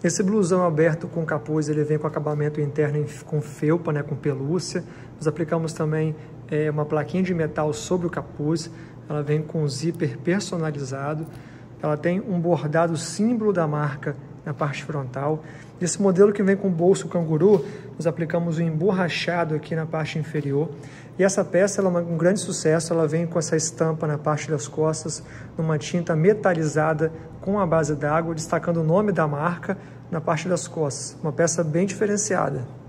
Esse blusão aberto com capuz, ele vem com acabamento interno com felpa, né, com pelúcia. Nós aplicamos também uma plaquinha de metal sobre o capuz. Ela vem com zíper personalizado. Ela tem um bordado símbolo da marca na parte frontal. Esse modelo que vem com bolso canguru, nós aplicamos um emborrachado aqui na parte inferior. E essa peça ela é um grande sucesso, ela vem com essa estampa na parte das costas, numa tinta metalizada com a base d'água, destacando o nome da marca na parte das costas. Uma peça bem diferenciada.